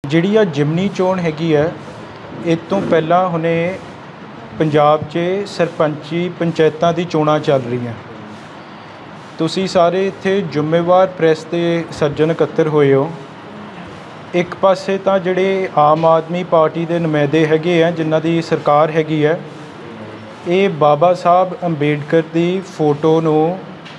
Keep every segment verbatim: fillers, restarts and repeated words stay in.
ਜਿਹੜੀ ਆ ਜਿਮਨੀ ਚੋਣ ਹੈਗੀ ਹੈ, ਇਹ ਤੋਂ ਪਹਿਲਾਂ ਹੁਣੇ ਪੰਜਾਬ 'ਚ ਸਰਪੰਚੀ ਪੰਚਾਇਤਾਂ ਦੀ ਚੋਣਾਂ ਚੱਲ ਰਹੀਆਂ। ਤੁਸੀਂ ਸਾਰੇ ਇੱਥੇ ਜ਼ਿੰਮੇਵਾਰ ਪ੍ਰੈਸ ਦੇ ਸੱਜਣ ਇਕੱਤਰ ਹੋਏ ਹੋ। ਇੱਕ ਪਾਸੇ ਤਾਂ ਜਿਹੜੇ ਆਮ ਆਦਮੀ ਪਾਰਟੀ ਦੇ ਨੁਮਾਇੰਦੇ ਹੈਗੇ ਆ, ਜਿਨ੍ਹਾਂ ਦੀ ਸਰਕਾਰ ਹੈਗੀ ਹੈ, ਇਹ ਬਾਬਾ ਸਾਹਿਬ ਅੰਬੇਡਕਰ ਦੀ ਫੋਟੋ ਨੂੰ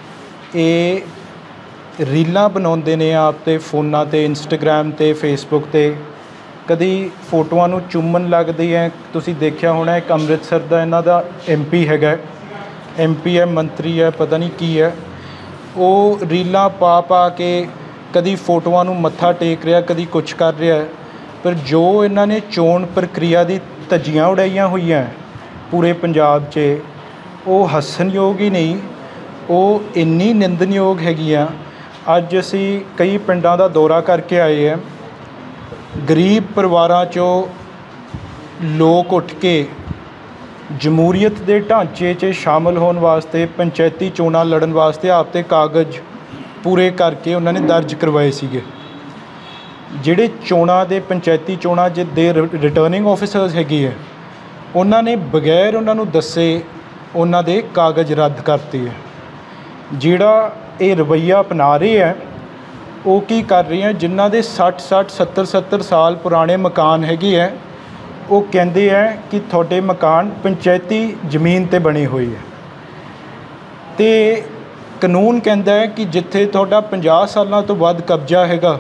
ਇਹ ਰੀਲਾਂ ਬਣਾਉਂਦੇ ਨੇ ਆਪ 'ਤੇ ਫੋਨਾਂ 'ਤੇ, ਇੰਸਟਾਗ੍ਰਾਮ 'ਤੇ, ਫੇਸਬੁੱਕ 'ਤੇ। ਕਦੀ ਫੋਟੋਆਂ ਨੂੰ ਚੁੰਮਣ ਲੱਗਦੀ ਹੈ। ਤੁਸੀਂ ਦੇਖਿਆ ਹੋਣਾ, ਇੱਕ ਅੰਮ੍ਰਿਤਸਰ ਦਾ ਇਹਨਾਂ ਦਾ ਐਮ ਪੀ ਹੈਗਾ, ਐਮ ਪੀ ਹੈ, ਮੰਤਰੀ ਹੈ, ਪਤਾ ਨਹੀਂ ਕੀ ਹੈ, ਉਹ ਰੀਲਾਂ ਪਾ ਪਾ ਕੇ ਕਦੀ ਫੋਟੋਆਂ ਨੂੰ ਮੱਥਾ ਟੇਕ ਰਿਹਾ, ਕਦੀ ਕੁਛ ਕਰ ਰਿਹਾ। ਪਰ ਜੋ ਇਹਨਾਂ ਨੇ ਚੋਣ ਪ੍ਰਕਿਰਿਆ ਦੀ ਧੱਜੀਆਂ ਉਡਾਈਆਂ ਹੋਈਆਂ ਪੂਰੇ ਪੰਜਾਬ 'ਚ, ਉਹ ਹੱਸਣਯੋਗ ਹੀ ਨਹੀਂ, ਉਹ ਇੰਨੀ ਨਿੰਦਣਯੋਗ ਹੈਗੀਆਂ। ਅੱਜ ਅਸੀਂ ਕਈ ਪਿੰਡਾਂ ਦਾ ਦੌਰਾ ਕਰਕੇ ਆਏ ਹਾਂ। ਗਰੀਬ ਪਰਿਵਾਰਾਂ 'ਚੋਂ ਲੋਕ ਉੱਠ ਕੇ ਜਮਹੂਰੀਅਤ ਦੇ ਢਾਂਚੇ 'ਚ ਸ਼ਾਮਲ ਹੋਣ ਵਾਸਤੇ, ਪੰਚਾਇਤੀ ਚੋਣਾਂ ਲੜਨ ਵਾਸਤੇ ਆਪ 'ਤੇ ਕਾਗਜ਼ ਪੂਰੇ ਕਰਕੇ ਉਹਨਾਂ ਨੇ ਦਰਜ ਕਰਵਾਏ ਸੀਗੇ। ਜਿਹੜੇ ਚੋਣਾਂ ਦੇ ਪੰਚਾਇਤੀ ਚੋਣਾਂ ਦੇ ਰਿਟਰਨਿੰਗ ਆਫਿਸਰਸ ਹੈਗੇ ਹੈ, ਉਹਨਾਂ ਨੇ ਬਗੈਰ ਉਹਨਾਂ ਨੂੰ ਦੱਸੇ ਉਹਨਾਂ ਦੇ ਕਾਗਜ਼ ਰੱਦ ਕਰਤੇ ਹੈ। ਜਿਹੜਾ ਇਹ ਰਵੱਈਆ ਅਪਣਾ ਰਹੇ ਹੈ, ਉਹ ਕੀ ਕਰ ਰਹੇ ਹੈ, ਜਿਨ੍ਹਾਂ ਦੇ ਸੱਠ ਸੱਠ ਸੱਤਰ ਸੱਤਰ ਸਾਲ ਪੁਰਾਣੇ ਮਕਾਨ ਹੈਗੇ ਹੈ, ਉਹ ਕਹਿੰਦੇ ਹੈ ਕਿ ਤੁਹਾਡੇ ਮਕਾਨ ਪੰਚਾਇਤੀ ਜ਼ਮੀਨ 'ਤੇ ਬਣੇ ਹੋਏ ਹੈ। ਅਤੇ ਕਾਨੂੰਨ ਕਹਿੰਦਾ ਹੈ ਕਿ ਜਿੱਥੇ ਤੁਹਾਡਾ ਪੰਜਾਹ ਸਾਲਾਂ ਤੋਂ ਵੱਧ ਕਬਜ਼ਾ ਹੈਗਾ,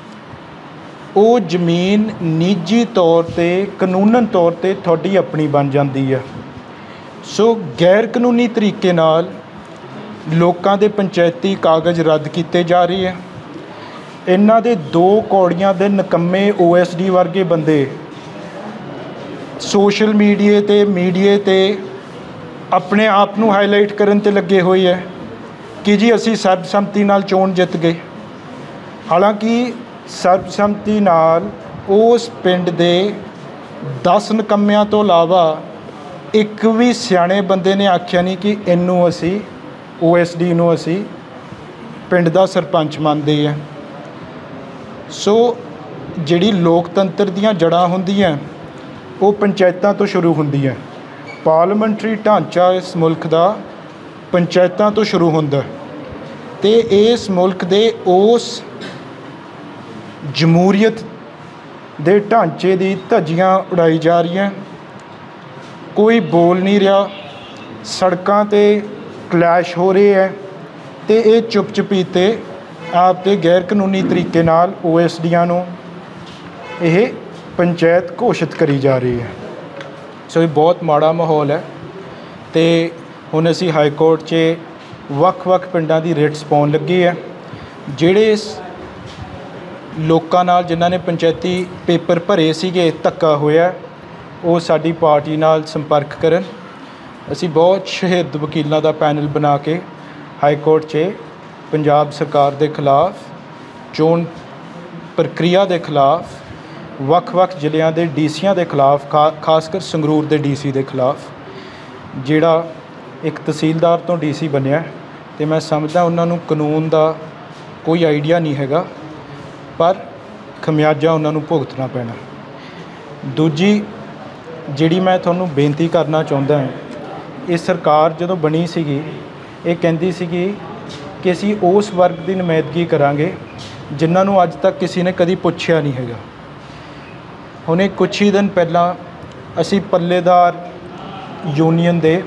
ਉਹ ਜ਼ਮੀਨ ਨਿੱਜੀ ਤੌਰ 'ਤੇ, ਕਾਨੂੰਨਨ ਤੌਰ 'ਤੇ ਤੁਹਾਡੀ ਆਪਣੀ ਬਣ ਜਾਂਦੀ ਹੈ। ਸੋ ਗੈਰ ਕਾਨੂੰਨੀ ਤਰੀਕੇ ਨਾਲ ਲੋਕਾਂ ਦੇ ਪੰਚਾਇਤੀ ਕਾਗਜ਼ ਰੱਦ ਕੀਤੇ ਜਾ ਰਹੇ ਹੈ। ਇਹਨਾਂ ਦੇ ਦੋ ਕੌੜੀਆਂ ਦੇ ਨਿਕੰਮੇ ਓ ਐਸ ਡੀ ਵਰਗੇ ਬੰਦੇ ਸੋਸ਼ਲ ਮੀਡੀਆ 'ਤੇ ਮੀਡੀਆ 'ਤੇ ਆਪਣੇ ਆਪ ਨੂੰ ਹਾਈਲਾਈਟ ਕਰਨ 'ਤੇ ਲੱਗੇ ਹੋਏ ਹੈ ਕਿ ਜੀ ਅਸੀਂ ਸਰਬਸੰਮਤੀ ਨਾਲ ਚੋਣ ਜਿੱਤ ਗਏ। ਹਾਲਾਂਕਿ ਸਰਬਸੰਮਤੀ ਨਾਲ ਉਸ ਪਿੰਡ ਦੇ ਦਸ ਨਿਕੰਮਿਆਂ ਤੋਂ ਇਲਾਵਾ ਇੱਕ ਵੀ ਸਿਆਣੇ ਬੰਦੇ ਨੇ ਆਖਿਆ ਨਹੀਂ ਕਿ ਇਹਨੂੰ ਅਸੀਂ, ਓ ਐਸ ਡੀ ਨੂੰ ਅਸੀਂ ਪਿੰਡ ਦਾ ਸਰਪੰਚ ਮੰਨਦੇ ਹੈ। ਸੋ ਜਿਹੜੀ ਲੋਕਤੰਤਰ ਦੀਆਂ ਜੜ੍ਹਾਂ ਹੁੰਦੀਆਂ, ਉਹ ਪੰਚਾਇਤਾਂ ਤੋਂ ਸ਼ੁਰੂ ਹੁੰਦੀਆਂ। ਪਾਰਲੀਮੈਂਟਰੀ ਢਾਂਚਾ ਇਸ ਮੁਲਕ ਦਾ ਪੰਚਾਇਤਾਂ ਤੋਂ ਸ਼ੁਰੂ ਹੁੰਦਾ, ਅਤੇ ਇਸ ਮੁਲਕ ਦੇ ਉਸ ਜਮਹੂਰੀਅਤ ਦੇ ਢਾਂਚੇ ਦੀ ਧੱਜੀਆਂ ਉਡਾਈ ਜਾ ਰਹੀਆਂ। ਕੋਈ ਬੋਲ ਨਹੀਂ ਰਿਹਾ, ਸੜਕਾਂ 'ਤੇ ਕਲੈਸ਼ ਹੋ ਰਹੇ ਹੈ, ਅਤੇ ਇਹ ਚੁੱਪ ਚਪੀਤੇ ਆਪ 'ਤੇ ਗੈਰ ਕਾਨੂੰਨੀ ਤਰੀਕੇ ਨਾਲ ਓ ਐਸ ਡੀਆਂ ਨੂੰ ਇਹ ਪੰਚਾਇਤ ਘੋਸ਼ਿਤ ਕਰੀ ਜਾ ਰਹੀ ਹੈ। ਸੋ ਇਹ ਬਹੁਤ ਮਾੜਾ ਮਾਹੌਲ ਹੈ। ਅਤੇ ਹੁਣ ਅਸੀਂ ਹਾਈ ਕੋਰਟ 'ਚ ਵੱਖ ਵੱਖ ਪਿੰਡਾਂ ਦੀ ਰਿਟਸ ਪਾਉਣ ਲੱਗੇ ਹੈ। ਜਿਹੜੇ ਇਸ ਲੋਕਾਂ ਨਾਲ, ਜਿਨ੍ਹਾਂ ਨੇ ਪੰਚਾਇਤੀ ਪੇਪਰ ਭਰੇ ਸੀਗੇ, ਧੱਕਾ ਹੋਇਆ, ਉਹ ਸਾਡੀ ਪਾਰਟੀ ਨਾਲ ਸੰਪਰਕ ਕਰਨ। ਅਸੀਂ ਬਹੁਤ ਸ਼ਹੀਦ ਵਕੀਲਾਂ ਦਾ ਪੈਨਲ ਬਣਾ ਕੇ ਹਾਈ ਕੋਰਟ 'ਚ ਪੰਜਾਬ ਸਰਕਾਰ ਦੇ ਖਿਲਾਫ, ਚੋਣ ਪ੍ਰਕਿਰਿਆ ਦੇ ਖਿਲਾਫ, ਵੱਖ ਵੱਖ ਜ਼ਿਲ੍ਹਿਆਂ ਦੇ ਡੀ ਸੀਆਂ ਦੇ ਖਿਲਾਫ, ਖਾ ਖਾਸ ਕਰ ਸੰਗਰੂਰ ਦੇ ਡੀ ਸੀ ਦੇ ਖਿਲਾਫ, ਜਿਹੜਾ ਇੱਕ ਤਹਿਸੀਲਦਾਰ ਤੋਂ ਡੀ ਸੀ ਬਣਿਆ। ਅਤੇ ਮੈਂ ਸਮਝਦਾ ਉਹਨਾਂ ਨੂੰ ਕਾਨੂੰਨ ਦਾ ਕੋਈ ਆਈਡੀਆ ਨਹੀਂ ਹੈਗਾ, ਪਰ ਖਮਿਆਜਾ ਉਹਨਾਂ ਨੂੰ ਭੁਗਤਣਾ ਪੈਣਾ। ਦੂਜੀ ਜਿਹੜੀ ਮੈਂ ਤੁਹਾਨੂੰ ਬੇਨਤੀ ਕਰਨਾ ਚਾਹੁੰਦਾ ਹਾਂ, ਇਹ ਸਰਕਾਰ ਜਦੋਂ ਬਣੀ ਸੀਗੀ, ਇਹ ਕਹਿੰਦੀ ਸੀਗੀ ਕਿ ਅਸੀਂ ਉਸ ਵਰਗ ਦੀ ਨੁਮਾਇੰਦਗੀ ਕਰਾਂਗੇ ਜਿਨ੍ਹਾਂ ਨੂੰ ਅੱਜ ਤੱਕ ਕਿਸੇ ਨੇ ਕਦੀ ਪੁੱਛਿਆ ਨਹੀਂ ਹੈਗਾ। ਹੁਣੇ ਕੁਛ ਹੀ ਦਿਨ ਪਹਿਲਾਂ ਅਸੀਂ ਪੱਲੇਦਾਰ ਯੂਨੀਅਨ ਦੇ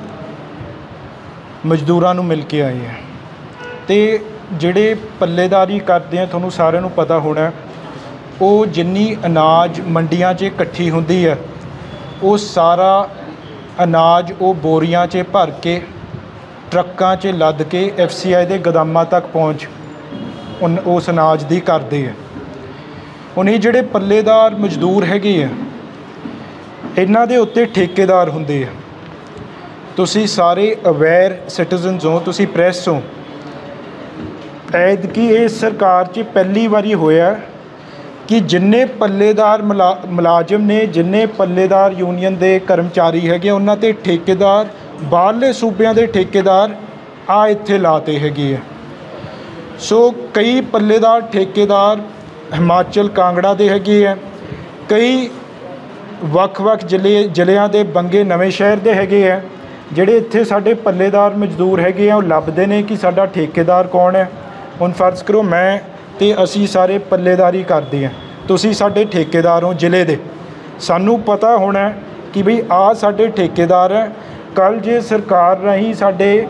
ਮਜ਼ਦੂਰਾਂ ਨੂੰ ਮਿਲ ਕੇ ਆਏ ਹਾਂ, ਅਤੇ ਜਿਹੜੇ ਪੱਲੇਦਾਰੀ ਕਰਦੇ ਆ, ਤੁਹਾਨੂੰ ਸਾਰਿਆਂ ਨੂੰ ਪਤਾ ਹੋਣਾ, ਉਹ ਜਿੰਨੀ ਅਨਾਜ ਮੰਡੀਆਂ 'ਚ ਇਕੱਠੀ ਹੁੰਦੀ ਹੈ, ਉਹ ਸਾਰਾ ਅਨਾਜ ਉਹ ਬੋਰੀਆਂ 'ਚ ਭਰ ਕੇ ਟਰੱਕਾਂ 'ਚ ਲੱਦ ਕੇ ਐਫ ਸੀ ਆਈ ਦੇ ਗੋਦਾਮਾਂ ਤੱਕ ਪਹੁੰਚ ਉਨ ਉਸ ਅਨਾਜ ਦੀ ਕਰਦੇ ਹੈ। ਹੁਣ ਇਹ ਜਿਹੜੇ ਪੱਲੇਦਾਰ ਮਜ਼ਦੂਰ ਹੈਗੇ ਆ, ਇਹਨਾਂ ਦੇ ਉੱਤੇ ਠੇਕੇਦਾਰ ਹੁੰਦੇ ਆ। ਤੁਸੀਂ ਸਾਰੇ ਅਵੇਅਰ ਸਿਟੀਜ਼ਨਸ ਹੋ, ਤੁਸੀਂ ਪ੍ਰੈਸ ਹੋ। ਐਤਕੀ ਇਸ ਸਰਕਾਰ 'ਚ ਪਹਿਲੀ ਵਾਰੀ ਹੋਇਆ ਕਿ ਜਿੰਨੇ ਪੱਲੇਦਾਰ ਮੁਲਾ ਮੁਲਾਜ਼ਮ ਨੇ, ਜਿੰਨੇ ਪੱਲੇਦਾਰ ਯੂਨੀਅਨ ਦੇ ਕਰਮਚਾਰੀ ਹੈਗੇ, ਉਹਨਾਂ 'ਤੇ ਠੇਕੇਦਾਰ, ਬਾਹਰਲੇ ਸੂਬਿਆਂ ਦੇ ਠੇਕੇਦਾਰ ਆ ਇੱਥੇ ਲਾਤੇ ਹੈਗੇ ਆ। ਸੋ ਕਈ ਪੱਲੇਦਾਰ ਠੇਕੇਦਾਰ ਹਿਮਾਚਲ ਕਾਂਗੜਾ ਦੇ ਹੈਗੇ ਆ, ਕਈ ਵੱਖ-ਵੱਖ ਜ਼ਿਲ੍ਹੇ ਜ਼ਿਲ੍ਹਿਆਂ ਦੇ ਬੰਗੇ ਨਵੇਂ ਸ਼ਹਿਰ ਦੇ ਹੈਗੇ ਆ। ਜਿਹੜੇ ਇੱਥੇ ਸਾਡੇ ਪੱਲੇਦਾਰ ਮਜ਼ਦੂਰ ਹੈਗੇ ਆ ਉਹ ਲੱਭਦੇ ਨੇ ਕਿ ਸਾਡਾ ਠੇਕੇਦਾਰ ਕੌਣ ਹੈ। ਹੁਣ ਫਰਜ਼ ਕਰੋ ਮੈਂ ਤੇ ਅਸੀਂ ਸਾਰੇ ਪੱਲੇਦਾਰੀ ਕਰਦੇ ਹਾਂ, ਤੁਸੀਂ ਸਾਡੇ ਠੇਕੇਦਾਰ ਹੋ ਜ਼ਿਲ੍ਹੇ ਦੇ, ਸਾਨੂੰ ਪਤਾ ਹੋਣਾ ਕਿ ਬਈ ਆਹ ਸਾਡੇ ਠੇਕੇਦਾਰ ਹੈ। ਕੱਲ੍ਹ ਜੇ ਸਰਕਾਰ ਰਾਹੀਂ ਸਾਡੇ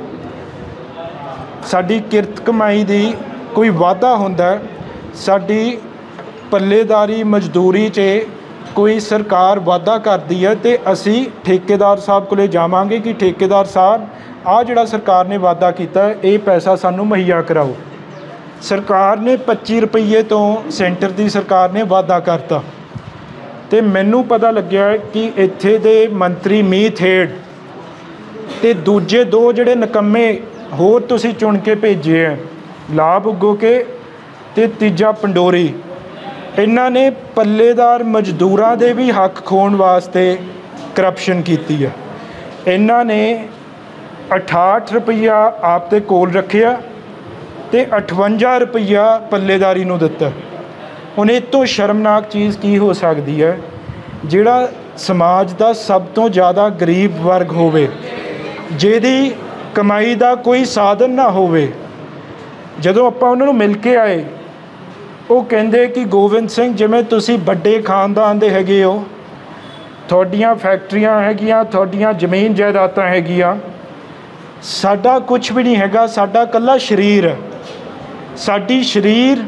ਸਾਡੀ ਕਿਰਤ ਕਮਾਈ ਦੀ ਕੋਈ ਵਾਧਾ ਹੁੰਦਾ, ਸਾਡੀ ਪੱਲੇਦਾਰੀ ਮਜ਼ਦੂਰੀ 'ਚ ਕੋਈ ਸਰਕਾਰ ਵਾਧਾ ਕਰਦੀ ਹੈ ਤੇ ਅਸੀਂ ਠੇਕੇਦਾਰ ਸਾਹਿਬ ਕੋਲ ਜਾਵਾਂਗੇ ਕਿ ਠੇਕੇਦਾਰ ਸਾਹਿਬ ਆਹ ਜਿਹੜਾ ਸਰਕਾਰ ਨੇ ਵਾਧਾ ਕੀਤਾ ਇਹ ਪੈਸਾ ਸਾਨੂੰ ਮੁਹੱਈਆ ਕਰਾਓ। ਸਰਕਾਰ ਨੇ ਪੱਚੀ ਰੁਪਈਏ ਤੋਂ ਸੈਂਟਰ ਦੀ ਸਰਕਾਰ ਨੇ ਵਾਧਾ ਕਰਤਾ ਅਤੇ ਮੈਨੂੰ ਪਤਾ ਲੱਗਿਆ ਕਿ ਇੱਥੇ ਦੇ ਮੰਤਰੀ ਮੀਤ ਹੇਡ ਅਤੇ ਦੂਜੇ ਦੋ ਜਿਹੜੇ ਨਿਕੰਮੇ ਹੋਰ ਤੁਸੀਂ ਚੁਣ ਕੇ ਭੇਜੇ ਹੈ, ਲਾਭ ਉਗੋਕੇ ਅਤੇ ਤੀਜਾ ਪੰਡੋਰੀ, ਇਹਨਾਂ ਨੇ ਪੱਲੇਦਾਰ ਮਜ਼ਦੂਰਾਂ ਦੇ ਵੀ ਹੱਕ ਖੋਹਣ ਵਾਸਤੇ ਕਰਪਸ਼ਨ ਕੀਤੀ ਹੈ। ਇਹਨਾਂ ਨੇ ਅਠਾਹਠ ਰੁਪਈਆ ਆਪ ਦੇ ਕੋਲ ਰੱਖਿਆ ਅਤੇ ਅਠਵੰਜਾ ਰੁਪਈਆ ਪੱਲੇਦਾਰੀ ਨੂੰ ਦਿੱਤਾ। ਹੁਣ ਇਹ ਤੋਂ ਸ਼ਰਮਨਾਕ ਚੀਜ਼ ਕੀ ਹੋ ਸਕਦੀ ਹੈ? ਜਿਹੜਾ ਸਮਾਜ ਦਾ ਸਭ ਤੋਂ ਜ਼ਿਆਦਾ ਗਰੀਬ ਵਰਗ ਹੋਵੇ, ਜਿਹਦੀ ਕਮਾਈ ਦਾ ਕੋਈ ਸਾਧਨ ਨਾ ਹੋਵੇ, ਜਦੋਂ ਆਪਾਂ ਉਹਨਾਂ ਨੂੰ ਮਿਲ ਕੇ ਆਏ ਉਹ ਕਹਿੰਦੇ ਕਿ ਗੋਬਿੰਦ ਸਿੰਘ ਜਿਵੇਂ ਤੁਸੀਂ ਵੱਡੇ ਖਾਨਦਾਨ ਦੇ ਹੈਗੇ ਹੋ, ਤੁਹਾਡੀਆਂ ਫੈਕਟਰੀਆਂ ਹੈਗੀਆਂ, ਤੁਹਾਡੀਆਂ ਜ਼ਮੀਨ ਜਾਇਦਾਦਾਂ ਹੈਗੀਆਂ, ਸਾਡਾ ਕੁਛ ਵੀ ਨਹੀਂ ਹੈਗਾ, ਸਾਡਾ ਇਕੱਲਾ ਸਰੀਰ ਹੈ, ਸਾਡੀ ਸਰੀਰ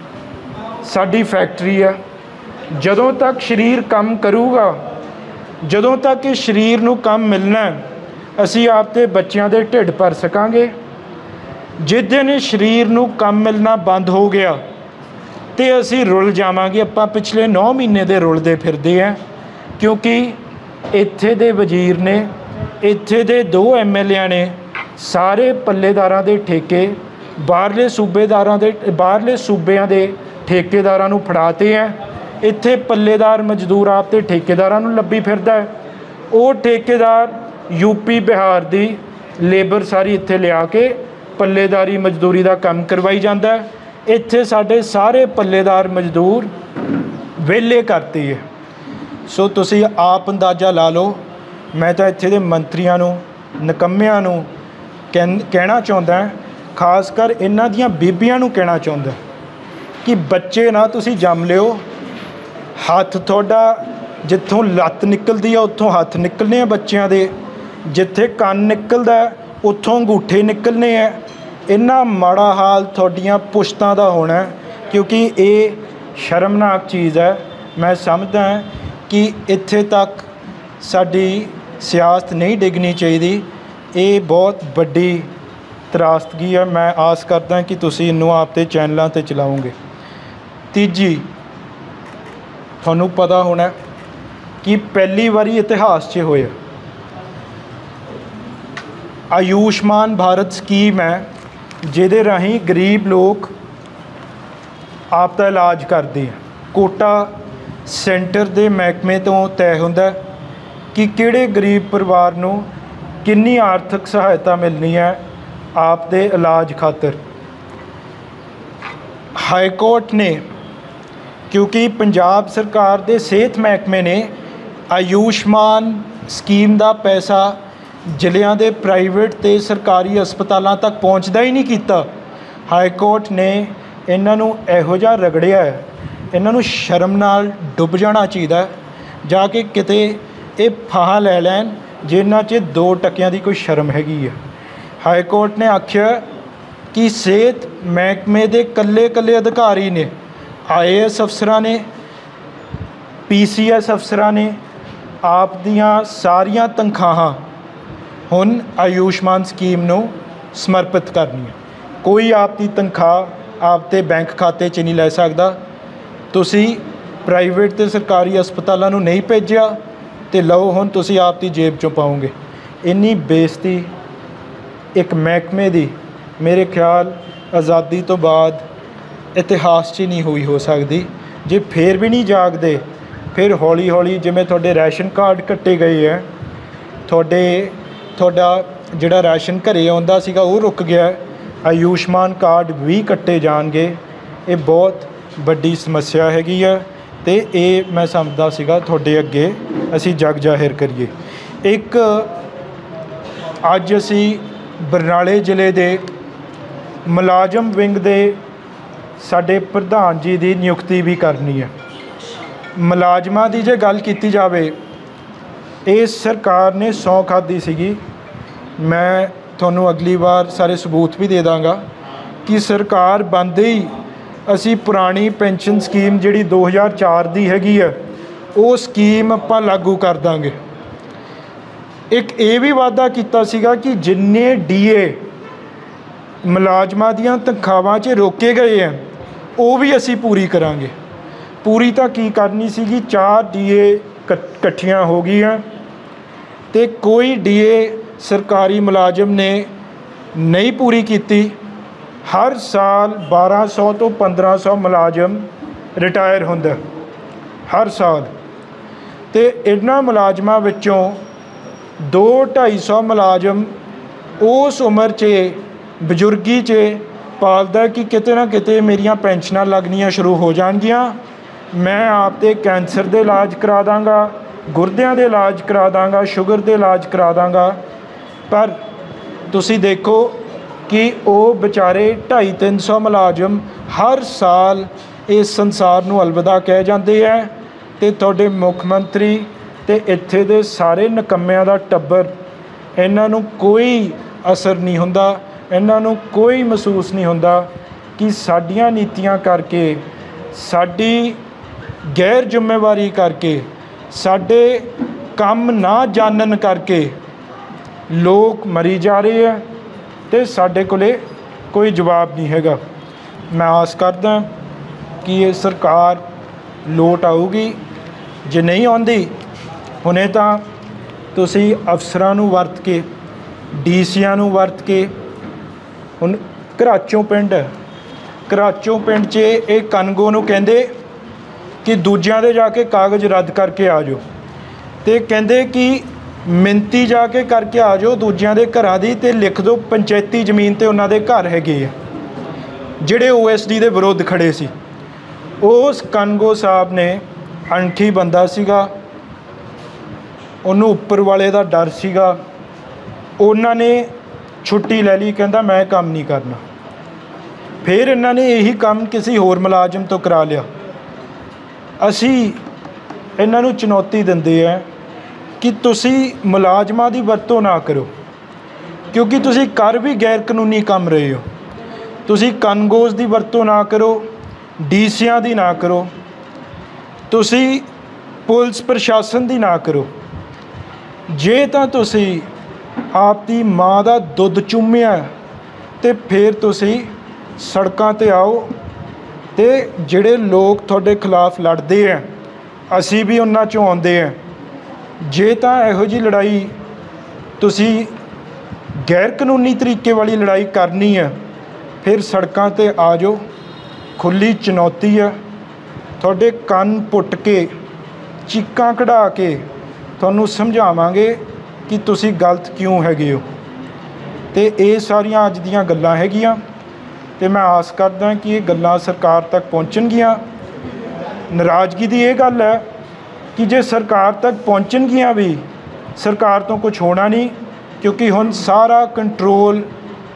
ਸਾਡੀ ਫੈਕਟਰੀ ਹੈ। ਜਦੋਂ ਤੱਕ ਸਰੀਰ ਕੰਮ ਕਰੂਗਾ, ਜਦੋਂ ਤੱਕ ਇਹ ਸਰੀਰ ਨੂੰ ਕੰਮ ਮਿਲਣਾ, ਅਸੀਂ ਆਪ ਦੇ ਬੱਚਿਆਂ ਦੇ ਢਿੱਡ ਭਰ ਸਕਾਂਗੇ। ਜਿਸ ਦਿਨ ਇਹ ਸਰੀਰ ਨੂੰ ਕੰਮ ਮਿਲਣਾ ਬੰਦ ਹੋ ਗਿਆ ਅਤੇ ਅਸੀਂ ਰੁਲ ਜਾਵਾਂਗੇ। ਆਪਾਂ ਪਿਛਲੇ ਨੌ ਮਹੀਨੇ ਦੇ ਰੁਲਦੇ ਫਿਰਦੇ ਹਾਂ, ਕਿਉਂਕਿ ਇੱਥੇ ਦੇ ਵਜ਼ੀਰ ਨੇ, ਇੱਥੇ ਦੇ ਦੋ ਐਮ ਐਲ ਏ ਨੇ ਸਾਰੇ ਪੱਲੇਦਾਰਾਂ ਦੇ ਠੇਕੇ ਬਾਹਰਲੇ ਸੂਬੇਦਾਰਾਂ ਦੇ ਬਾਹਰਲੇ ਸੂਬਿਆਂ ਦੇ ਠੇਕੇਦਾਰਾਂ ਨੂੰ ਫੜਾਤੇ ਹੈ। ਇੱਥੇ ਪੱਲੇਦਾਰ ਮਜ਼ਦੂਰ ਆਪ ਤੇ ਠੇਕੇਦਾਰਾਂ ਨੂੰ ਲੱਭੀ ਫਿਰਦਾ ਹੈ। ਉਹ ਠੇਕੇਦਾਰ ਯੂਪੀ ਬਿਹਾਰ ਦੀ ਲੇਬਰ ਸਾਰੀ ਇੱਥੇ ਲਿਆ ਕੇ ਪੱਲੇਦਾਰੀ ਮਜ਼ਦੂਰੀ ਦਾ ਕੰਮ ਕਰਵਾਈ ਜਾਂਦਾ ਹੈ। ਇੱਥੇ ਸਾਡੇ ਸਾਰੇ ਪੱਲੇਦਾਰ ਮਜ਼ਦੂਰ ਵਿਹਲੇ ਕਰਤੇ ਹੈ। ਸੋ ਤੁਸੀਂ ਆਪ ਅੰਦਾਜ਼ਾ ਲਾ ਲਓ। ਮੈਂ ਤਾਂ ਇੱਥੇ ਦੇ ਮੰਤਰੀਆਂ ਨੂੰ, ਨਿਕੰਮਿਆਂ ਨੂੰ ਕਹਿ ਕਹਿਣਾ ਚਾਹੁੰਦਾ, ਖਾਸ ਕਰ ਇਹਨਾਂ ਦੀਆਂ ਬੀਬੀਆਂ ਨੂੰ ਕਹਿਣਾ ਚਾਹੁੰਦਾ ਕਿ ਬੱਚੇ ਨਾ ਤੁਸੀਂ ਜੰਮ ਲਿਓ। ਹੱਥ ਤੁਹਾਡਾ ਜਿੱਥੋਂ ਲੱਤ ਨਿਕਲਦੀ ਆ ਉੱਥੋਂ ਹੱਥ ਨਿਕਲਣੇ ਆ ਬੱਚਿਆਂ ਦੇ, ਜਿੱਥੇ ਕੰਨ ਨਿਕਲਦਾ ਉੱਥੋਂ ਅੰਗੂਠੇ ਨਿਕਲਣੇ ਆ। ਇੰਨਾ ਮਾੜਾ ਹਾਲ ਤੁਹਾਡੀਆਂ ਪੁਸ਼ਤਾਂ ਦਾ ਹੋਣਾ, ਕਿਉਂਕਿ ਇਹ ਸ਼ਰਮਨਾਕ ਚੀਜ਼ ਹੈ। ਮੈਂ ਸਮਝਦਾ ਕਿ ਇੱਥੇ ਤੱਕ ਸਾਡੀ ਸਿਆਸਤ ਨਹੀਂ ਡਿੱਗਣੀ ਚਾਹੀਦੀ। ਇਹ ਬਹੁਤ ਵੱਡੀ ਤਰਾਸਦਗੀ ਹੈ। ਮੈਂ ਆਸ ਕਰਦਾ ਕਿ ਤੁਸੀਂ ਇਹਨੂੰ ਆਪਦੇ ਚੈਨਲਾਂ 'ਤੇ ਚਲਾਓਗੇ। ਤੀਜੀ, ਤੁਹਾਨੂੰ ਪਤਾ ਹੋਣਾ ਕਿ ਪਹਿਲੀ ਵਾਰੀ ਇਤਿਹਾਸ 'ਚ ਹੋਇਆ ਆਯੁਸ਼ਮਾਨ ਭਾਰਤ ਸਕੀਮ ਹੈ, ਜਿਹਦੇ ਰਾਹੀਂ ਗਰੀਬ ਲੋਕ ਆਪ ਦਾ ਇਲਾਜ ਕਰਦੇ ਆ। ਕੋਟਾ ਸੈਂਟਰ ਦੇ ਮਹਿਕਮੇ ਤੋਂ ਤੈਅ ਹੁੰਦਾ ਕਿ ਕਿਹੜੇ ਗਰੀਬ ਪਰਿਵਾਰ ਨੂੰ ਕਿੰਨੀ ਆਰਥਿਕ ਸਹਾਇਤਾ ਮਿਲਣੀ ਹੈ ਆਪ ਦੇ ਇਲਾਜ ਖਾਤਰ। ਹਾਈ ਕੋਰਟ ਨੇ, ਕਿਉਂਕਿ ਪੰਜਾਬ ਸਰਕਾਰ ਦੇ ਸਿਹਤ ਮਹਿਕਮੇ ਨੇ ਆਯੁਸ਼ਮਾਨ ਸਕੀਮ ਦਾ ਪੈਸਾ ਜ਼ਿਲ੍ਹਿਆਂ ਦੇ ਪ੍ਰਾਈਵੇਟ ਅਤੇ ਸਰਕਾਰੀ ਹਸਪਤਾਲਾਂ ਤੱਕ ਪਹੁੰਚਦਾ ਹੀ ਨਹੀਂ ਕੀਤਾ। ਹਾਈ ਕੋਰਟ ਨੇ ਇਹਨਾਂ ਨੂੰ ਇਹੋ ਜਿਹਾ ਰਗੜਿਆ ਹੈ, ਇਹਨਾਂ ਨੂੰ ਸ਼ਰਮ ਨਾਲ ਡੁੱਬ ਜਾਣਾ ਚਾਹੀਦਾ ਜਾ ਕੇ ਕਿਤੇ ਇਹ ਫਾਹਾ ਲੈ ਲੈਣ ਜਿਨ੍ਹਾਂ 'ਚ ਦੋ ਟਕਿਆਂ ਦੀ ਕੋਈ ਸ਼ਰਮ ਹੈਗੀ ਹੈ। ਹਾਈ ਕੋਰਟ ਨੇ ਆਖਿਆ ਕਿ ਸਿਹਤ ਮਹਿਕਮੇ ਦੇ ਇਕੱਲੇ ਇਕੱਲੇ ਅਧਿਕਾਰੀ ਨੇ, ਆਈ ਏ ਐਸ ਅਫਸਰਾਂ ਨੇ, ਪੀ ਸੀ ਐਸ ਅਫਸਰਾਂ ਨੇ ਆਪ ਦੀਆਂ ਸਾਰੀਆਂ ਤਨਖਾਹਾਂ ਹੁਣ ਆਯੁਸ਼ਮਾਨ ਸਕੀਮ ਨੂੰ ਸਮਰਪਿਤ ਕਰਨੀਆਂ। ਕੋਈ ਆਪ ਦੀ ਤਨਖਾਹ ਆਪ ਦੇ ਬੈਂਕ ਖਾਤੇ 'ਚ ਨਹੀਂ ਲੈ ਸਕਦਾ। ਤੁਸੀਂ ਪ੍ਰਾਈਵੇਟ ਅਤੇ ਸਰਕਾਰੀ ਹਸਪਤਾਲਾਂ ਨੂੰ ਨਹੀਂ ਭੇਜਿਆ ਅਤੇ ਲਓ ਹੁਣ ਤੁਸੀਂ ਆਪ ਦੀ ਜੇਬ 'ਚੋਂ ਪਾਓਗੇ। ਇੰਨੀ ਬੇਇੱਜ਼ਤੀ ਇੱਕ ਮਹਿਕਮੇ ਦੀ ਮੇਰੇ ਖਿਆਲ ਆਜ਼ਾਦੀ ਤੋਂ ਬਾਅਦ ਇਤਿਹਾਸ 'ਚ ਹੀ ਨਹੀਂ ਹੋਈ ਹੋ ਸਕਦੀ। ਜੇ ਫਿਰ ਵੀ ਨਹੀਂ ਜਾਗਦੇ, ਫਿਰ ਹੌਲੀ ਹੌਲੀ ਜਿਵੇਂ ਤੁਹਾਡੇ ਰਾਸ਼ਨ ਕਾਰਡ ਕੱਟੇ ਗਏ ਹੈ, ਤੁਹਾਡੇ ਤੁਹਾਡਾ ਜਿਹੜਾ ਰਾਸ਼ਨ ਘਰੇ ਆਉਂਦਾ ਸੀਗਾ ਉਹ ਰੁਕ ਗਿਆ, ਆਯੁਸ਼ਮਾਨ ਕਾਰਡ ਵੀ ਕੱਟੇ ਜਾਣਗੇ। ਇਹ ਬਹੁਤ ਵੱਡੀ ਸਮੱਸਿਆ ਹੈਗੀ ਆ ਅਤੇ ਇਹ ਮੈਂ ਸਮਝਦਾ ਸੀਗਾ ਤੁਹਾਡੇ ਅੱਗੇ ਅਸੀਂ ਜਗ ਜ਼ਾਹਿਰ ਕਰੀਏ। ਇੱਕ ਅੱਜ ਅਸੀਂ ਬਰਨਾਲੇ ਜ਼ਿਲ੍ਹੇ ਦੇ ਮੁਲਾਜ਼ਮ ਵਿੰਗ ਦੇ ਸਾਡੇ ਪ੍ਰਧਾਨ ਜੀ ਦੀ ਨਿਯੁਕਤੀ ਵੀ ਕਰਨੀ ਹੈ। ਮੁਲਾਜ਼ਮਾਂ ਦੀ ਜੇ ਗੱਲ ਕੀਤੀ ਜਾਵੇ, ਇਸ ਸਰਕਾਰ ਨੇ ਸਹੁੰ ਖਾਧੀ ਸੀਗੀ। ਮੈਂ ਤੁਹਾਨੂੰ ਅਗਲੀ ਵਾਰ ਸਾਰੇ ਸਬੂਤ ਵੀ ਦੇ ਦਾਂਗਾ ਕਿ ਸਰਕਾਰ ਬਣਦੇ ਹੀ ਅਸੀਂ ਪੁਰਾਣੀ ਪੈਨਸ਼ਨ ਸਕੀਮ ਜਿਹੜੀ ਦੋ ਹਜ਼ਾਰ ਚਾਰ ਦੀ ਹੈਗੀ ਆ ਉਹ ਸਕੀਮ ਆਪਾਂ ਲਾਗੂ ਕਰ ਦਾਂਗੇ। ਇੱਕ ਇਹ ਵੀ ਵਾਅਦਾ ਕੀਤਾ ਸੀਗਾ ਕਿ ਜਿੰਨੇ ਡੀ ਏ ਮੁਲਾਜ਼ਮਾਂ ਦੀਆਂ ਤਨਖਾਹਾਂ 'ਚ ਰੋਕੇ ਗਏ ਆ ਉਹ ਵੀ ਅਸੀਂ ਪੂਰੀ ਕਰਾਂਗੇ। ਪੂਰੀ ਤਾਂ ਕੀ ਕਰਨੀ ਸੀਗੀ, ਚਾਰ ਡੀ ਏ ਇਕੱਠੀਆਂ ਹੋ ਗਈਆਂ ਅਤੇ ਕੋਈ ਡੀ ਏ ਸਰਕਾਰੀ ਮੁਲਾਜ਼ਮ ਨੇ ਨਹੀਂ ਪੂਰੀ ਕੀਤੀ। ਹਰ ਸਾਲ ਬਾਰ੍ਹਾਂ ਸੌ ਤੋਂ ਪੰਦਰਾਂ ਸੌ ਮੁਲਾਜ਼ਮ ਰਿਟਾਇਰ ਹੁੰਦਾ ਹਰ ਸਾਲ, ਅਤੇ ਇਹਨਾਂ ਮੁਲਾਜ਼ਮਾਂ ਵਿੱਚੋਂ ਦੋ ਢਾਈ ਸੌ ਮੁਲਾਜ਼ਮ ਉਸ ਉਮਰ 'ਚ ਬਜ਼ੁਰਗੀ 'ਚ ਪਾਲਦਾ ਕਿ ਕਿਤੇ ਨਾ ਕਿਤੇ ਮੇਰੀਆਂ ਪੈਨਸ਼ਨਾਂ ਲੱਗਣੀਆਂ ਸ਼ੁਰੂ ਹੋ ਜਾਣਗੀਆਂ, ਮੈਂ ਆਪ 'ਤੇ ਕੈਂਸਰ ਦੇ ਇਲਾਜ ਕਰਾ ਦਾਂਗਾ, ਗੁਰਦਿਆਂ ਦੇ ਇਲਾਜ ਕਰਾ ਦਾਂਗਾ, ਸ਼ੂਗਰ ਦੇ ਇਲਾਜ ਕਰਾ ਦਾਂਗਾ। ਪਰ ਤੁਸੀਂ ਦੇਖੋ ਕਿ ਉਹ ਵਿਚਾਰੇ ਢਾਈ ਤਿੰਨ ਸੌ ਮੁਲਾਜ਼ਮ ਹਰ ਸਾਲ ਇਸ ਸੰਸਾਰ ਨੂੰ ਅਲਵਿਦਾ ਕਹਿ ਜਾਂਦੇ ਹੈ ਅਤੇ ਤੁਹਾਡੇ ਮੁੱਖ ਮੰਤਰੀ ਅਤੇ ਇੱਥੇ ਦੇ ਸਾਰੇ ਨਿਕੰਮਿਆਂ ਦਾ ਟੱਬਰ, ਇਹਨਾਂ ਨੂੰ ਕੋਈ ਅਸਰ ਨਹੀਂ ਹੁੰਦਾ, ਇਹਨਾਂ ਨੂੰ ਕੋਈ ਮਹਿਸੂਸ ਨਹੀਂ ਹੁੰਦਾ ਕਿ ਸਾਡੀਆਂ ਨੀਤੀਆਂ ਕਰਕੇ, ਸਾਡੀ ਗੈਰ ਜ਼ਿੰਮੇਵਾਰੀ ਕਰਕੇ, ਸਾਡੇ ਕੰਮ ਨਾ ਜਾਣਨ ਕਰਕੇ ਲੋਕ ਮਰੀ ਜਾ ਰਹੇ ਆ ਅਤੇ ਸਾਡੇ ਕੋਲ ਕੋਈ ਜਵਾਬ ਨਹੀਂ ਹੈਗਾ। ਮੈਂ ਆਸ ਕਰਦਾ ਕਿ ਇਹ ਸਰਕਾਰ ਲੋਟ ਆਊਗੀ। ਜੇ ਨਹੀਂ ਆਉਂਦੀ, ਹੁਣੇ ਤਾਂ ਤੁਸੀਂ ਅਫਸਰਾਂ ਨੂੰ ਵਰਤ ਕੇ, ਡੀ ਸੀਆਂ ਨੂੰ ਵਰਤ ਕੇ, ਹੁਣ ਘਰਾਚੋਂ ਪਿੰਡ ਘਰਾਚੋਂ ਪਿੰਡ 'ਚ ਇਹ ਕਨਗੋ ਨੂੰ ਕਹਿੰਦੇ ਕਿ ਦੂਜਿਆਂ ਦੇ ਜਾ ਕੇ ਕਾਗਜ਼ ਰੱਦ ਕਰਕੇ ਆ ਜਾਓ, ਅਤੇ ਕਹਿੰਦੇ ਕਿ ਮਿਣਤੀ ਜਾ ਕੇ ਕਰਕੇ ਆ ਜਾਓ ਦੂਜਿਆਂ ਦੇ ਘਰਾਂ ਦੀ, ਅਤੇ ਲਿਖ ਦਿਓ ਪੰਚਾਇਤੀ ਜ਼ਮੀਨ 'ਤੇ ਉਹਨਾਂ ਦੇ ਘਰ ਹੈਗੇ ਆ ਜਿਹੜੇ ਓ ਐਸ ਡੀ ਦੇ ਵਿਰੁੱਧ ਖੜ੍ਹੇ ਸੀ। ਉਸ ਕਨਗੋ ਸਾਹਿਬ ਨੇ ਅਣਖੀ ਬੰਦਾ ਸੀਗਾ, ਉਹਨੂੰ ਉੱਪਰ ਵਾਲੇ ਦਾ ਡਰ ਸੀਗਾ, ਉਹਨਾਂ ਨੇ ਛੁੱਟੀ ਲੈ ਲਈ, ਕਹਿੰਦਾ ਮੈਂ ਕੰਮ ਨਹੀਂ ਕਰਨਾ। ਫਿਰ ਇਹਨਾਂ ਨੇ ਇਹੀ ਕੰਮ ਕਿਸੇ ਹੋਰ ਮੁਲਾਜ਼ਮ ਤੋਂ ਕਰਾ ਲਿਆ। ਅਸੀਂ ਇਹਨਾਂ ਨੂੰ ਚੁਣੌਤੀ ਦਿੰਦੇ ਹਾਂ ਕਿ ਤੁਸੀਂ ਮੁਲਾਜ਼ਮਾਂ ਦੀ ਵਰਤੋਂ ਨਾ ਕਰੋ, ਕਿਉਂਕਿ ਤੁਸੀਂ ਕਰ ਵੀ ਗੈਰ ਕਾਨੂੰਨੀ ਕੰਮ ਰਹੇ ਹੋ। ਤੁਸੀਂ ਕਨਗੋਜ਼ ਦੀ ਵਰਤੋਂ ਨਾ ਕਰੋ, ਡੀ ਸੀਆਂ ਦੀ ਨਾ ਕਰੋ, ਤੁਸੀਂ ਪੁਲਿਸ ਪ੍ਰਸ਼ਾਸਨ ਦੀ ਨਾ ਕਰੋ। ਜੇ ਤਾਂ ਤੁਸੀਂ ਆਪ ਦੀ ਮਾਂ ਦਾ ਦੁੱਧ ਚੁੰਮਿਆ ਅਤੇ ਫਿਰ ਤੁਸੀਂ ਸੜਕਾਂ 'ਤੇ ਆਓ, ਅਤੇ ਜਿਹੜੇ ਲੋਕ ਤੁਹਾਡੇ ਖਿਲਾਫ ਲੜਦੇ ਹੈ ਅਸੀਂ ਵੀ ਉਹਨਾਂ 'ਚੋਂ ਆਉਂਦੇ ਹਾਂ। ਜੇ ਤਾਂ ਇਹੋ ਜਿਹੀ ਲੜਾਈ ਤੁਸੀਂ ਗੈਰ ਕਾਨੂੰਨੀ ਤਰੀਕੇ ਵਾਲੀ ਲੜਾਈ ਕਰਨੀ ਹੈ, ਫਿਰ ਸੜਕਾਂ 'ਤੇ ਆ ਜਾਓ, ਖੁੱਲ੍ਹੀ ਚੁਣੌਤੀ ਹੈ। ਤੁਹਾਡੇ ਕੰਨ ਪੁੱਟ ਕੇ, ਚੀਕਾਂ ਕਢਾ ਕੇ ਤੁਹਾਨੂੰ ਸਮਝਾਵਾਂਗੇ ਕਿ ਤੁਸੀਂ ਗਲਤ ਕਿਉਂ ਹੈਗੇ ਹੋ। ਅਤੇ ਇਹ ਸਾਰੀਆਂ ਅੱਜ ਦੀਆਂ ਗੱਲਾਂ ਹੈਗੀਆਂ, ਅਤੇ ਮੈਂ ਆਸ ਕਰਦਾ ਕਿ ਇਹ ਗੱਲਾਂ ਸਰਕਾਰ ਤੱਕ ਪਹੁੰਚਣਗੀਆਂ। ਨਾਰਾਜ਼ਗੀ ਦੀ ਇਹ ਗੱਲ ਹੈ ਕਿ ਜੇ ਸਰਕਾਰ ਤੱਕ ਪਹੁੰਚਣਗੀਆਂ ਵੀ, ਸਰਕਾਰ ਤੋਂ ਕੁਛ ਹੋਣਾ ਨਹੀਂ, ਕਿਉਂਕਿ ਹੁਣ ਸਾਰਾ ਕੰਟਰੋਲ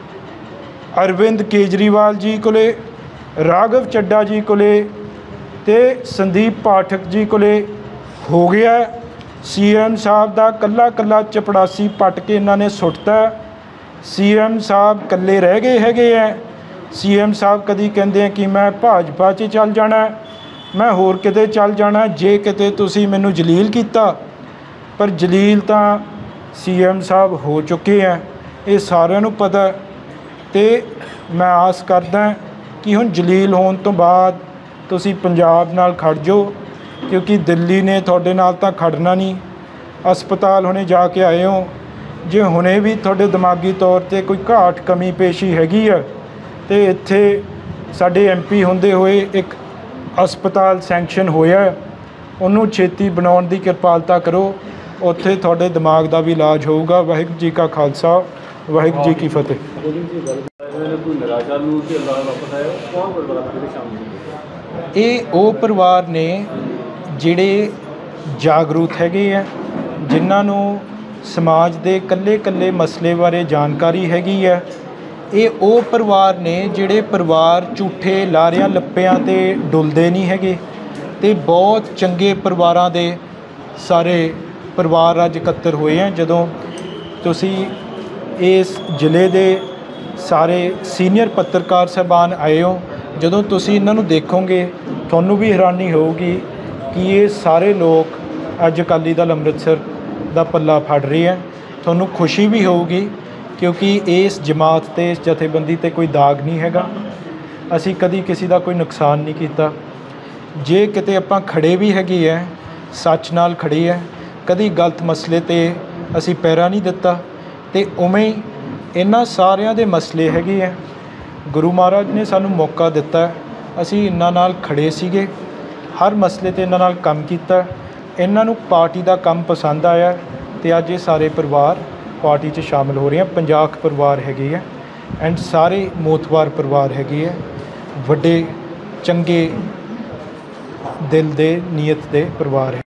ਅਰਵਿੰਦ ਕੇਜਰੀਵਾਲ ਜੀ ਕੋਲੇ, ਰਾਘਵ ਚੱਡਾ ਜੀ ਕੋਲੇ ਅਤੇ ਸੰਦੀਪ ਪਾਠਕ ਜੀ ਕੋਲੇ ਹੋ ਗਿਆ। ਸੀ ਐਮ ਸਾਹਿਬ ਦਾ ਕੱਲਾ ਕੱਲਾ ਚਪੜਾਸੀ ਪੱਟ ਕੇ ਇਹਨਾਂ ਨੇ ਸੁੱਟਤਾ। ਸੀ ਐਮ ਸਾਹਿਬ ਇਕੱਲੇ ਰਹਿ ਗਏ ਹੈਗੇ ਹੈ। ਸੀ ਐਮ ਸਾਹਿਬ ਕਦੀ ਕਹਿੰਦੇ ਆ ਕਿ ਮੈਂ ਭਾਜਪਾ 'ਚ ਚੱਲ ਜਾਣਾ, ਮੈਂ ਹੋਰ ਕਿਤੇ ਚੱਲ ਜਾਣਾ ਜੇ ਕਿਤੇ ਤੁਸੀਂ ਮੈਨੂੰ ਜਲੀਲ ਕੀਤਾ, ਪਰ ਜਲੀਲ ਤਾਂ ਸੀ ਐਮ ਸਾਹਿਬ ਹੋ ਚੁੱਕੇ ਹੈ, ਇਹ ਸਾਰਿਆਂ ਨੂੰ ਪਤਾ। ਅਤੇ ਮੈਂ ਆਸ ਕਰਦਾ ਕਿ ਹੁਣ ਜਲੀਲ ਹੋਣ ਤੋਂ ਬਾਅਦ ਤੁਸੀਂ ਪੰਜਾਬ ਨਾਲ ਖੜ ਜਾਓ, ਕਿਉਂਕਿ ਦਿੱਲੀ ਨੇ ਤੁਹਾਡੇ ਨਾਲ ਤਾਂ ਖੜਨਾ ਨਹੀਂ। ਹਸਪਤਾਲ ਹੁਣੇ ਜਾ ਕੇ ਆਏ ਹੋ, ਜੇ ਹੁਣੇ ਵੀ ਤੁਹਾਡੇ ਦਿਮਾਗੀ ਤੌਰ 'ਤੇ ਕੋਈ ਘਾਟ ਕਮੀ ਪੇਸ਼ੀ ਹੈਗੀ ਆ, ਅਤੇ ਇੱਥੇ ਸਾਡੇ ਐਮ ਪੀ ਹੁੰਦੇ ਹੋਏ ਇੱਕ ਹਸਪਤਾਲ ਸੈਂਕਸ਼ਨ ਹੋਇਆ, ਉਹਨੂੰ ਛੇਤੀ ਬਣਾਉਣ ਦੀ ਕਿਰਪਾਲਤਾ ਕਰੋ। ਉੱਥੇ ਤੁਹਾਡੇ ਦਿਮਾਗ ਦਾ ਵੀ ਇਲਾਜ ਹੋਊਗਾ। ਵਾਹਿਗੁਰੂ ਜੀ ਕਾ ਖਾਲਸਾ, ਵਾਹਿਗੁਰੂ ਜੀ ਕੀ ਫਤਿਹ। ਇਹ ਉਹ ਪਰਿਵਾਰ ਨੇ ਜਿਹੜੇ ਜਾਗਰੂਕ ਹੈਗੇ ਆ, ਜਿਨ੍ਹਾਂ ਨੂੰ ਸਮਾਜ ਦੇ ਇਕੱਲੇ ਇਕੱਲੇ ਮਸਲੇ ਬਾਰੇ ਜਾਣਕਾਰੀ ਹੈਗੀ ਹੈ। ਇਹ ਉਹ ਪਰਿਵਾਰ ਨੇ ਜਿਹੜੇ ਪਰਿਵਾਰ ਝੂਠੇ ਲਾਰਿਆਂ ਲੱਪਿਆਂ 'ਤੇ ਡੁੱਲਦੇ ਨਹੀਂ ਹੈਗੇ, ਅਤੇ ਬਹੁਤ ਚੰਗੇ ਪਰਿਵਾਰਾਂ ਦੇ ਸਾਰੇ ਪਰਿਵਾਰ ਅੱਜ ਇਕੱਤਰ ਹੋਏ ਆ। ਜਦੋਂ ਤੁਸੀਂ ਇਸ ਜ਼ਿਲ੍ਹੇ ਦੇ ਸਾਰੇ ਸੀਨੀਅਰ ਪੱਤਰਕਾਰ ਸਾਹਿਬਾਨ ਆਏ ਹੋ, ਜਦੋਂ ਤੁਸੀਂ ਇਹਨਾਂ ਨੂੰ ਦੇਖੋਗੇ ਤੁਹਾਨੂੰ ਵੀ ਹੈਰਾਨੀ ਹੋਊਗੀ ਕਿ ਇਹ ਸਾਰੇ ਲੋਕ ਅੱਜ ਅਕਾਲੀ ਦਲ ਅੰਮ੍ਰਿਤਸਰ ਦਾ ਪੱਲਾ ਫੜ ਰਹੇ ਹੈ। ਤੁਹਾਨੂੰ ਖੁਸ਼ੀ ਵੀ ਹੋਊਗੀ ਕਿਉਂਕਿ ਇਸ ਜਮਾਤ 'ਤੇ, ਇਸ ਜਥੇਬੰਦੀ 'ਤੇ ਕੋਈ ਦਾਗ ਨਹੀਂ ਹੈਗਾ। ਅਸੀਂ ਕਦੀ ਕਿਸੇ ਦਾ ਕੋਈ ਨੁਕਸਾਨ ਨਹੀਂ ਕੀਤਾ। ਜੇ ਕਿਤੇ ਆਪਾਂ ਖੜੇ ਵੀ ਹੈਗੇ ਹੈ, ਸੱਚ ਨਾਲ ਖੜੇ ਹੈ, ਕਦੀ ਗਲਤ ਮਸਲੇ 'ਤੇ ਅਸੀਂ ਪੈਰਾ ਨਹੀਂ ਦਿੱਤਾ। ਅਤੇ ਉਵੇਂ ਹੀ ਇਹਨਾਂ ਸਾਰਿਆਂ ਦੇ ਮਸਲੇ ਹੈਗੇ ਹੈ, ਗੁਰੂ ਮਹਾਰਾਜ ਨੇ ਸਾਨੂੰ ਮੌਕਾ ਦਿੱਤਾ, ਅਸੀਂ ਇਹਨਾਂ ਨਾਲ ਖੜੇ ਸੀਗੇ, ਹਰ ਮਸਲੇ 'ਤੇ ਇਹਨਾਂ ਨਾਲ ਕੰਮ ਕੀਤਾ। ਇਹਨਾਂ ਨੂੰ ਪਾਰਟੀ ਦਾ ਕੰਮ ਪਸੰਦ ਆਇਆ ਅਤੇ ਅੱਜ ਇਹ ਸਾਰੇ ਪਰਿਵਾਰ ਪਾਰਟੀ 'ਚ ਸ਼ਾਮਿਲ ਹੋ ਰਹੇ ਆ। ਪੰਜਾਹ ਕੁ ਪਰਿਵਾਰ ਹੈਗੇ ਆ ਐਂਡ ਸਾਰੇ ਮੋਤਬਾਰ ਪਰਿਵਾਰ ਹੈਗੇ ਆ, ਵੱਡੇ ਚੰਗੇ ਦਿਲ ਦੇ ਨੀਅਤ ਦੇ ਪਰਿਵਾਰ ਹੈ।